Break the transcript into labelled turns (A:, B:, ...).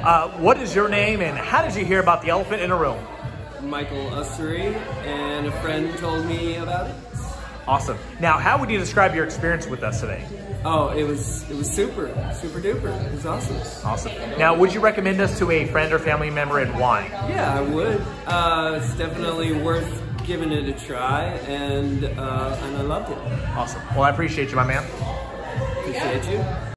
A: What is your name and how did you hear about the elephant in a room?
B: Michael Ussery, and a friend told me about it.
A: Awesome. Now, how would you describe your experience with us today?
B: Oh, it was super duper. It was awesome.
A: Awesome. Now, would you recommend us to a friend or family member and why?
B: Yeah, I would. It's definitely worth giving it a try, and I loved it.
A: Awesome. Well, I appreciate you, my man.
B: Appreciate you.